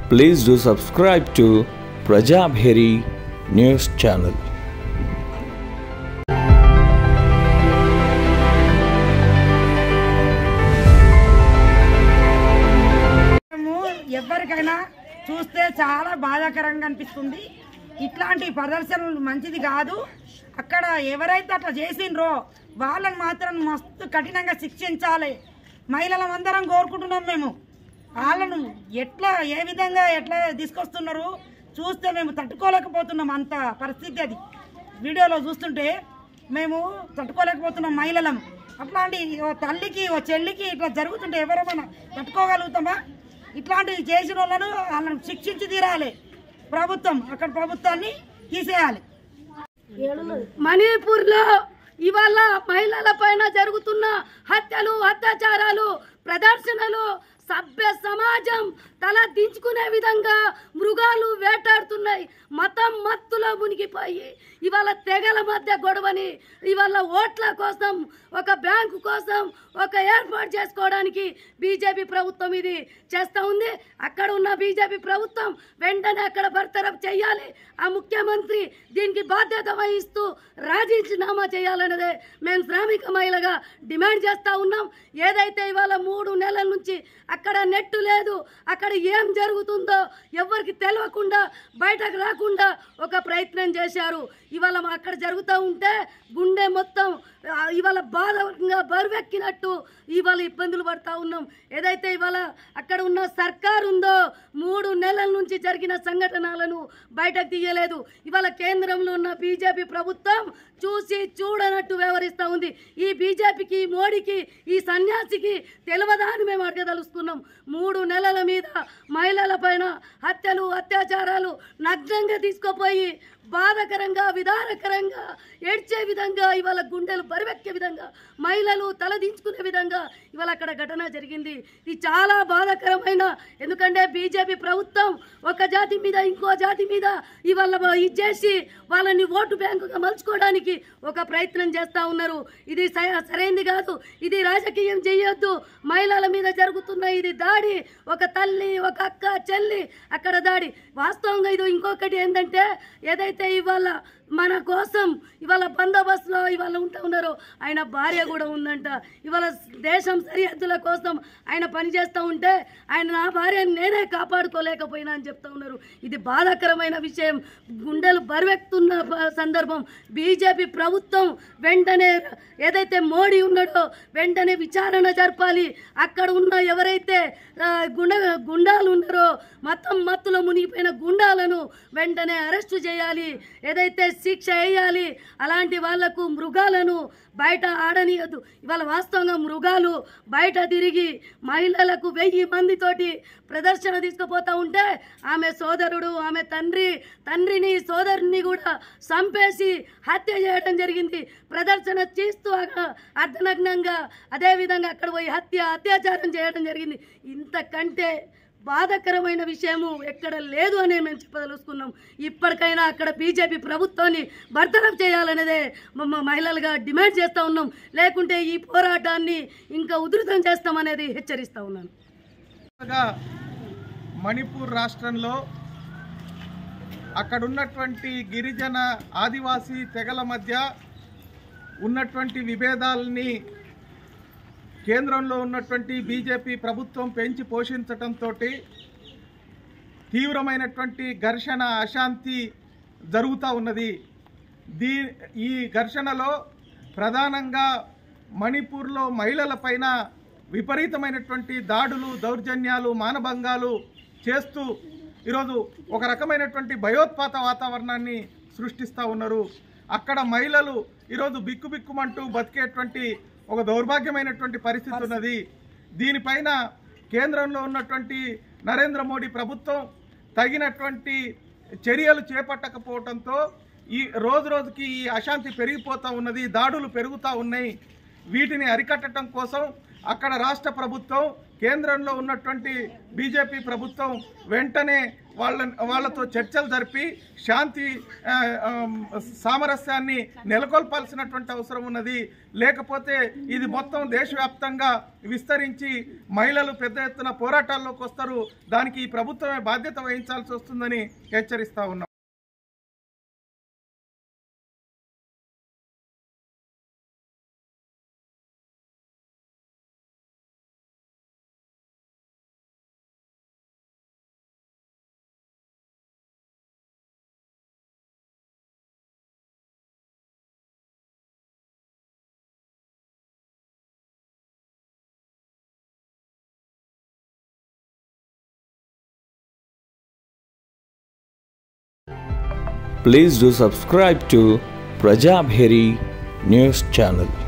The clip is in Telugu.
Please do subscribe to Prajabheri News Channel. ఎవరికైనా చూస్తే చాలా బాధాకరంగా అనిపిస్తుంది. ఇట్లాంటి ప్రదర్శనలు మంచిది కాదు. అక్కడ ఎవరైతే అట్లా చేసిండ్రో వాళ్ళని మాత్రం మస్తు కఠినంగా శిక్షించాలి. మహిళలందరం కోరుకుంటున్నాం. మేము వాళ్ళను ఏ విధంగా ఎట్లా తీసుకొస్తున్నారు చూస్తే మేము తట్టుకోలేకపోతున్నాం. అంత పరిస్థితి అది వీడియోలో చూస్తుంటే మేము తట్టుకోలేకపోతున్నాం మహిళలం. అట్లాంటి తల్లికి చెల్లికి ఇట్లా జరుగుతుంటే ఎవరైనా తట్టుకోగలుగుతామా? ఇట్లాంటివి చేసిన వాళ్ళను శిక్షించి తీరాలి ప్రభుత్వం. అక్కడ ప్రభుత్వాన్ని తీసేయాలి. మణిపూర్లో ఇవాళ మహిళల పైన జరుగుతున్న హత్యలు, అత్యాచారాలు, ప్రదర్శనలు సభ్య సమాజం తల దించుకునే విధంగా మృగాలు వేటాడుతున్నాయి. మతం మత్తులో మునిగిపోయి ఇవాళ తెగల మధ్య గొడవని ఇవాళ ఓట్ల కోసం, ఒక బ్యాంకు కోసం, ఒక ఏర్పాటు చేసుకోవడానికి బీజేపీ ప్రభుత్వం ఇది చేస్తూ ఉంది. అక్కడ ఉన్న బీజేపీ ప్రభుత్వం వెంటనే అక్కడ బర్తరఫ్ చేయాలి. ఆ ముఖ్యమంత్రి దీనికి బాధ్యత వహిస్తూ రాజీనామా చేయాలన్నదే మేము శ్రామిక మహిళగా డిమాండ్ చేస్తూ ఉన్నాం. ఏదైతే ఇవాళ 3 నెలల నుంచి అక్కడ నెట్టు లేదు, అక్కడ ఏం జరుగుతుందో ఎవరికి తెలియకుండా బయటకు రాకుండా ఒక ప్రయత్నం చేశారు. ఇవాళ అక్కడ జరుగుతూ ఉంటే గుండె మొత్తం ఇవాళ బాధగా బరువెక్కినట్టు ఇవాళ ఇబ్బందులు పడతా ఉన్నాం. ఏదైతే ఇవాళ అక్కడ ఉన్న సర్కారు ఉందో 3 నెలల నుంచి జరిగిన సంఘటనలను బయటకు తీయలేదు. ఇవాళ కేంద్రంలో ఉన్న బీజేపీ ప్రభుత్వం చూసి చూడనట్టు వ్యవహరిస్తూ ఉంది. ఈ బీజేపీకి, మోడీకి, ఈ సన్యాసికి తెలియదా అని మేము అడగదలుస్తున్నాం. 3 నెలల మీద మహిళల పైన హత్యలు, అత్యాచారాలు నగ్నంగా తీసుకుపోయి బాధకరంగా, విధానకరంగా ఏడ్చే విధంగా, ఇవాళ గుండెలు బరువెక్కే విధంగా, మహిళలు తలదించుకునే విధంగా ఇవాళ అక్కడ ఘటన జరిగింది. ఇది చాలా బాధాకరమైన, ఎందుకంటే బీజేపీ ప్రభుత్వం ఒక జాతి మీద ఇంకో జాతి మీద ఇవాళ ఇచ్చేసి వాళ్ళని ఓటు బ్యాంకుగా మలుచుకోవడానికి ఒక ప్రయత్నం చేస్తూ ఉన్నారు. ఇది సరైనది కాదు. ఇది రాజకీయం చేయొద్దు. మహిళల మీద జరుగుతున్న ఇది దాడి, ఒక తల్లి, ఒక అక్క, చెల్లి అక్కడ దాడి. వాస్తవంగా ఇది ఇంకొకటి ఏంటంటే, ఏదైతే ఇవాళ మన కోసం ఇవాళ బందోబస్తులో ఇవాళ ఉన్నారు, ఆయన భార్య కూడా ఉందంట. ఇవాళ దేశం సరిహద్దుల కోసం ఆయన పనిచేస్తూ ఉంటే ఆయన నా భార్యను నేనే కాపాడుకోలేకపోయినా అని చెప్తా ఉన్నారు. ఇది బాధాకరమైన విషయం. గుండెలు బరువెక్కుతున్న సందర్భం. బీజేపీ ప్రభుత్వం వెంటనే ఏదైతే మోడీ ఉన్నాడో వెంటనే విచారణ జరపాలి. అక్కడ ఉన్న ఎవరైతే గుండాలు ఉన్నారో, మతం మత్తులో మునిగిపోయిన గుండాలను వెంటనే అరెస్టు చేయాలి. ఏదైతే శిక్ష వేయాలి. అలాంటి వాళ్లకు మృగాలను బయట ఆడనీయద్దు. ఇవాళ వాస్తవంగా మృగాలు బయట తిరిగి మహిళలకు 1000 మందితోటి ప్రదర్శన తీసుకుపోతూ ఉంటే ఆమె సోదరుడు, ఆమె తండ్రిని సోదరుని కూడా చంపేసి హత్య చేయడం జరిగింది. ప్రదర్శన చేస్తూ అర్ధనగ్నంగా అదేవిధంగా అక్కడ పోయి అత్యాచారం చేయడం జరిగింది. ఇంతకంటే బాధాకరమైన విషయము ఎక్కడ లేదు అని మేము చెప్పదలుచుకున్నాం. ఇప్పటికైనా అక్కడ బీజేపీ ప్రభుత్వాన్ని బర్తరఫ్ చేయాలనేదే మహిళలుగా డిమాండ్ చేస్తూ ఉన్నాం. లేకుంటే ఈ పోరాటాన్ని ఇంకా ఉధృతం చేస్తామనేది హెచ్చరిస్తూ ఉన్నాను. మణిపూర్ రాష్ట్రంలో అక్కడ ఉన్నటువంటి గిరిజన, ఆదివాసీ తెగల మధ్య ఉన్నటువంటి విభేదాలని కేంద్రంలో ఉన్నటువంటి బీజేపీ ప్రభుత్వం పెంచి పోషించడంతో తీవ్రమైనటువంటి ఘర్షణ, అశాంతి జరుగుతూ ఉన్నది. ఈ ఘర్షణలో ప్రధానంగా మణిపూర్లో మహిళల పైన విపరీతమైనటువంటి దాడులు, దౌర్జన్యాలు, మానభంగాలు చేస్తూ ఈరోజు ఒక రకమైనటువంటి భయోత్పాత వాతావరణాన్ని సృష్టిస్తూ ఉన్నారు. అక్కడ మహిళలు ఈరోజు బిక్కుబిక్కుమంటూ బతికేటువంటి ఒక దౌర్భాగ్యమైనటువంటి పరిస్థితి ఉన్నది. దీనిపైన కేంద్రంలో ఉన్నటువంటి నరేంద్ర మోడీ ప్రభుత్వం తగినటువంటి చర్యలు చేపట్టకపోవడంతో ఈ రోజుకి ఈ అశాంతి పెరిగిపోతూ ఉన్నది, దాడులు పెరుగుతూ ఉన్నాయి. వీటిని అరికట్టడం కోసం అక్కడ రాష్ట్ర ప్రభుత్వం కేంద్రంలో ఉన్నటువంటి బీజేపీ ప్రభుత్వం వెంటనే వాళ్ళతో చర్చలు జరిపి శాంతి సామరస్యాన్ని నెలకొల్పాల్సినటువంటి అవసరం ఉన్నది. లేకపోతే ఇది మొత్తం దేశవ్యాప్తంగా విస్తరించి మహిళలు పెద్ద ఎత్తున పోరాటాల్లోకి వస్తారు. దానికి ఈ ప్రభుత్వమే బాధ్యత వహించాల్సి వస్తుందని హెచ్చరిస్తా ఉన్నాం. Please do subscribe to Prajabheri News Channel.